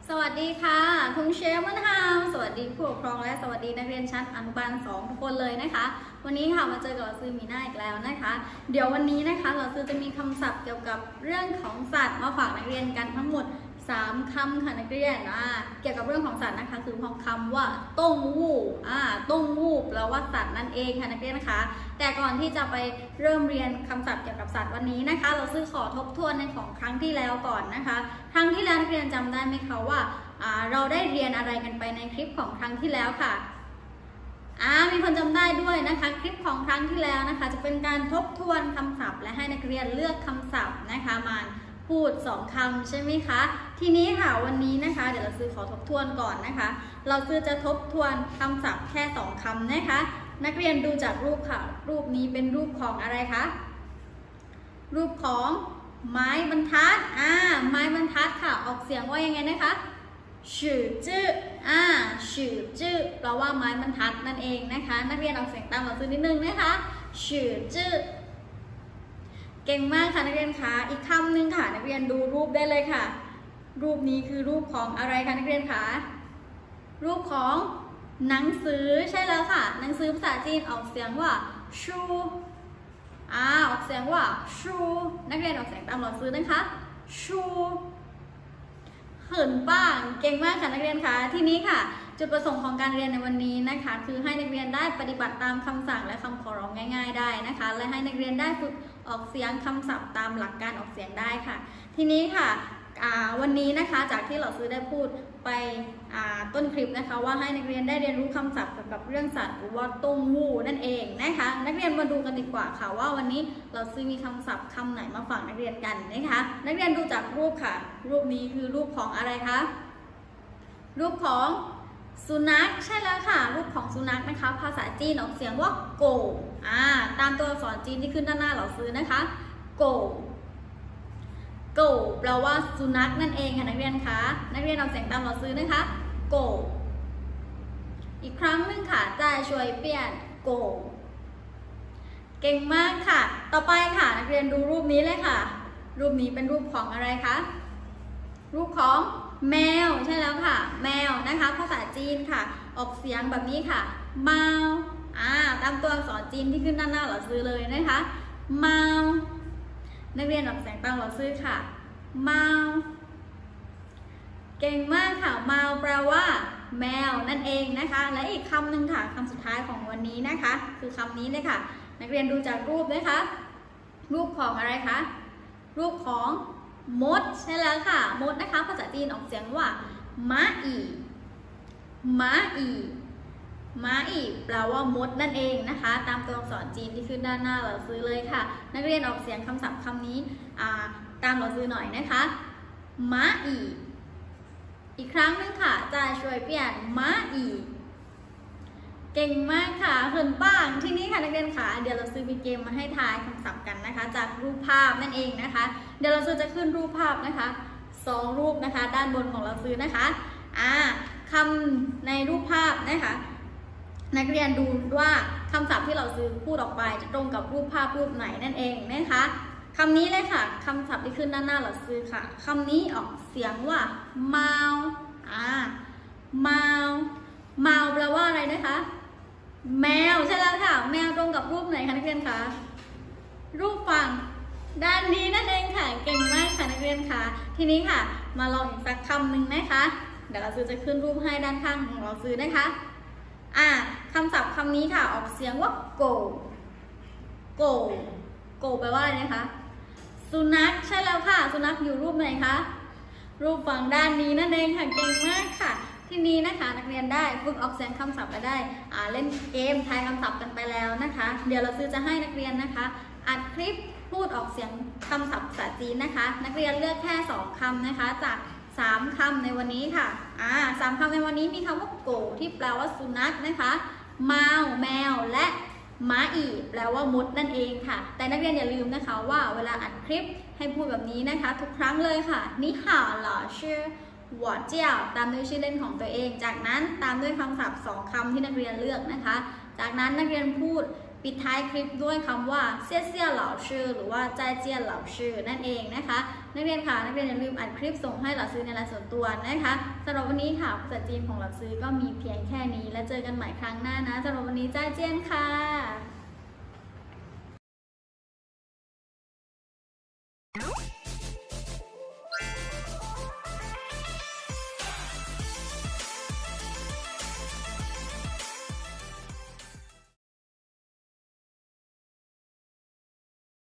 สวัสดีค่ะทุกเชฟมันฮาวสวัสดีผู้ปกครองและสวัสดีนักเรียนชั้นอนุบาล2ทุกคนเลยนะคะวันนี้ค่ะมาเจอกับเราซื้อมีหน้าอีกแล้วนะคะเดี๋ยววันนี้นะคะเราซื้อจะมีคำศัพท์เกี่ยวกับเรื่องของสัตว์มาฝากนักเรียนกันทั้งหมด3 คำค่ะนักเรียนเกี่ยวกับเรื่องของสัตว์นะคะคือคำว่าต้งวู่ต้งวู่แปลว่าสัตว์นั่นเองค่ะนักเรียนนะคะแต่ก่อนที่จะไปเริ่มเรียนคำศัพท์เกี่ยวกับสัตว์วันนี้นะคะเราซื้อขอทบทวนในของครั้งที่แล้วก่อนนะคะครั้งที่แล้วนักเรียนจำได้ไหมคะว่าเราได้เรียนอะไรกันไปในคลิปของครั้งที่แล้วค่ะมีคนจำได้ด้วยนะคะคลิปของครั้งที่แล้วนะคะจะเป็นการทบทวนคำศัพท์และให้นักเรียนเลือกคำศัพท์นะคะมาพูด2 คำใช่ไหมคะทีนี้ค่ะวันนี้นะคะเดี๋ยวเราซื้อขอทบทวนก่อนนะคะเราซื้อจะทบทวนคำศัพท์แค่2 คำนะคะนักเรียนดูจากรูปค่ะรูปนี้เป็นรูปของอะไรคะรูปของไม้บรรทัดไม้บรรทัดค่ะออกเสียงว่ายังไงนะคะชื่อจื้อชื่อจื้อแปลว่าไม้บรรทัดนั่นเองนะคะนักเรียนออกเสียงตามเราซื้อนิดนึงนะคะชื่อจื้อเก่งมากค่ะนักเรียนคะอีกคำหนึ่งค่ะนักเรียนดูรูปได้เลยค่ะรูปนี้คือรูปของอะไรคะนักเรียนคะรูปของหนังสือใช่แล้วค่ะหนังสือภาษาจีนออกเสียงว่าชูออกเสียงว่าชูนักเรียนออกเสียงตามเราซื้อนะคะชูเหินป้างเก่งมากค่ะนักเรียนคะทีนี้ค่ะจุดประสงค์ของการเรียนในวันนี้นะคะคือให้นักเรียนได้ปฏิบัติตามคำสั่งและคำขอร้องง่ายๆได้นะคะและให้นักเรียนได้ฝึกออกเสียงคำศัพท์ตามหลักการออกเสียงได้ค่ะทีนี้ค่ะวันนี้นะคะจากที่เราซื้อได้พูดไปต้นคลิปนะคะว่าให้นักเรียนได้เรียนรู้คำศัพท์เกี่ยวกับเรื่องสัตว์หรือว่าต้งวู่นั่นเองนะคะนักเรียนมาดูกันดีกว่าค่ะว่าวันนี้เราซื้อมีคำศัพท์คำไหนมาฝากนักเรียนกันนะคะนักเรียนดูจากรูปค่ะรูปนี้คือรูปของอะไรคะรูปของสุนัขใช่แล้วค่ะรูปของสุนัขนะคะภาษาจีนออกเสียงว่าโกตามตัวอักษรจีนที่ขึ้นด้านหน้าเราซื้อนะคะโกแปลว่าสุนัขนั่นเองค่ะนักเรียนคะนักเรียนออกเสียงตามเราซื้อนะคะโกอีกครั้งหนึ่งค่ะจะช่วยเปลี่ยนโกเก่งมากค่ะต่อไปค่ะนักเรียนดูรูปนี้เลยค่ะรูปนี้เป็นรูปของอะไรคะรูปของแมวใช่แล้วค่ะแมวนะคะภาษาจีนค่ะออกเสียงแบบนี้ค่ะเมาตามตัวอักษรจีนที่ขึ้นด้านหน้าเราซื้อเลยนะคะเมานักเรียนออกเสียงตามเราซื้อค่ะเมาเก่งมากค่ะเมาแปลว่าแมวนั่นเองนะคะและอีกคำหนึ่งค่ะคำสุดท้ายของวันนี้นะคะคือคำนี้เลยค่ะนักเรียนดูจากรูปนะคะรูปของอะไรคะรูปของมดใช่แล้วค่ะมดนะคะภาษาจีนออกเสียงว่าม้าอีแปลว่ามดนั่นเองนะคะตามตัวอักษรจีนที่ขึ้นด้านหน้าเราซื้อเลยค่ะนักเรียนออกเสียงคำศัพท์คำนี้ตามเราซื้อหน่อยนะคะม้าอีกครั้งนึงค่ะจะช่วยเปลี่ยนม้าเก่งมากค่ะเหินป้างที่นี้ค่ะนักเรียนค่ะเดี๋ยวเราซื้อมีเกมมาให้ทายคำศัพท์กันนะคะจากรูปภาพนั่นเองนะคะเดี๋ยวเราซื้อจะขึ้นรูปภาพนะคะ2 รูปนะคะด้านบนของเราซื้อนะคะคำในรูปภาพนะคะนักเรียนดูว่าคำศัพท์ที่เราซื้อพูดออกไปจะตรงกับรูปภาพรูปไหนนั่นเองนะคะคำนี้เลยค่ะคำศัพท์ที่ขึ้นด้านหน้าเราซื้อค่ะคำนี้ออกเสียงว่าเมาแปลว่าอะไรนะคะแมวใช่แล้วค่ะแมวตรงกับรูปไหนคะนักเรียนคะรูปฝั่งด้านนี้นั่นเองค่ะเก่งมากค่ะนักเรียนค่ะทีนี้ค่ะมาลองอีกสักคำหนึ่งนะคะเดี๋ยวเราซื้อจะขึ้นรูปให้ด้านข้างของเราซื้อนะคะคำศัพท์คำนี้ค่ะออกเสียงว่าโกแปลว่าอะไรนะคะสุนัขใช่แล้วค่ะสุนัขอยู่รูปไหนคะรูปฝั่งด้านนี้นั่นเองค่ะเก่งมากค่ะทีนี้นะคะนักเรียนได้ฝึกออกเสียงคำศัพท์และได้เล่นเกมทายคำศัพท์กันไปแล้วนะคะเดี๋ยวเราซื้อจะให้นักเรียนนะคะอัดคลิปพูดออกเสียงคำศัพท์ภาษาจีนนะคะนักเรียนเลือกแค่2 คำนะคะจาก3 คำในวันนี้ค่ะ3 คำในวันนี้มีคำว่าโกที่แปลว่าสุนัขนะคะแมวและม้าแปลว่ามดนั่นเองค่ะแต่นักเรียนอย่าลืมนะคะว่าเวลาอัดคลิปให้พูดแบบนี้นะคะทุกครั้งเลยค่ะนี่ห่าวหล่อชื่อหวอเจียวตามด้วยชื่อเล่นของตัวเองจากนั้นตามด้วยคำศัพท์2 คำที่นักเรียนเลือกนะคะจากนั้นนักเรียนพูดปิดท้ายคลิปด้วยคำว่าเซี่ยเซี่ยเหล่าชื่อหรือว่าใจเจียนเหล่าชื่อนั่นเองนะคะนักเรียนค่ะนักเรียนอย่าลืมอัดคลิปส่งให้เหล่าซื้อในไลน์ส่วนตัวนะคะสำหรับวันนี้ค่ะภาษาจีนของเหล่าซื้อก็มีเพียงแค่นี้แล้วเจอกันใหม่ครั้งหน้านะสำหรับวันนี้ใจเจียนค่ะ